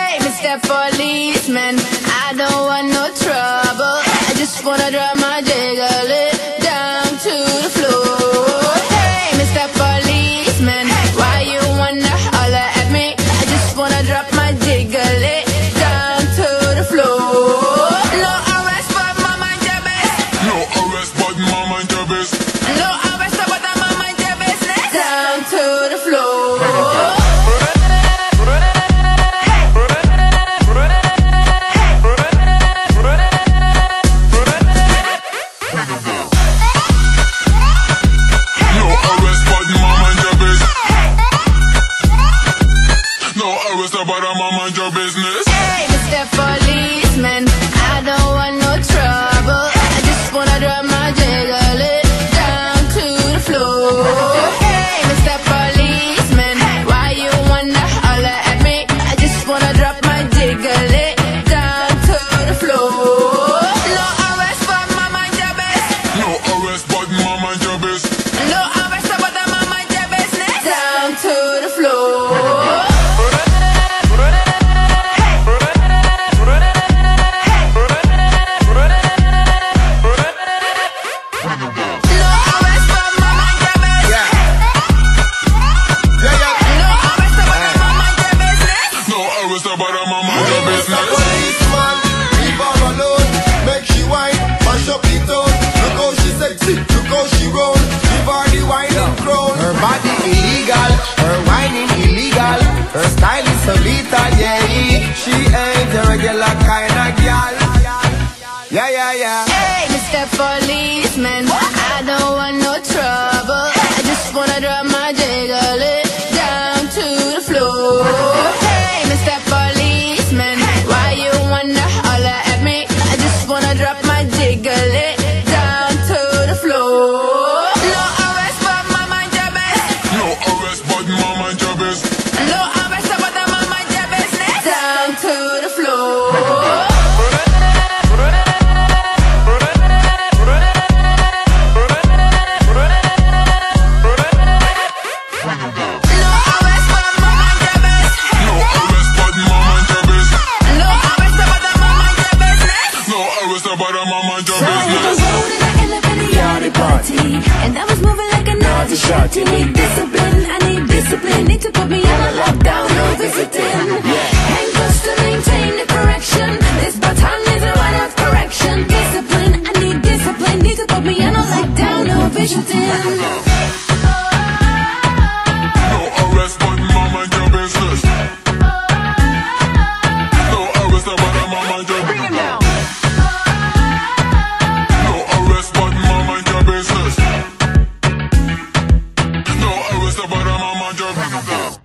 Hey, Mr. Policeman, I don't want no trouble. I just wanna drop my jiggle it down to the floor. Hey, Mr. Policeman, why you wanna holler at me? I just wanna drop my jiggle it down to the floor. No arrest, but my mind your business. No arrest, but my mind your business. No arrest, but my mind your business. Down to the floor. But I'ma mind your business. Hey, Mr. Policeman, I don't want no trouble. I just wanna drop my jiggle it down to the floor. Hey, Mr. Policeman, why you wanna holler at me? I just wanna drop my jiggle it down to the floor. No arrest, but my mind your business. No arrest, but my mind your business. No arrest, but my mind your business. Down to the floor. But I'm on my business. Policeman, leave her alone. Make she whine, mash up the tone. Look how she sexy, look how she roll. Give her the whining crown. Her body illegal, her whining illegal. Her style is so lethal, yeah. She ain't a regular kind of girl. Yeah, yeah, yeah. Hey, Mr. Policeman, I don't want no trouble. I just wanna drop my jiggle it down to the floor. Hey, Mr. Policeman, why you wanna holler at me? I just wanna drop my jiggle it down to the floor. No arrest, but my mind your business. No arrest, but my mind your business. No arrest, but my mind your business. Down to the floor. But I'm on my job So I was rolling like an elephant in the yardie party, and I was moving like a naughty shorty. Need discipline, I need discipline. Need to put me on a lockdown, no visiting. Handcuffs to maintain the correction. This baton is a right of correction. Discipline, I need discipline. Need to put me on a lockdown, no visiting. no arrest, but my mind your business. No arrest, but I'm on my job. Bring him down. No arrest, but I'm on my job.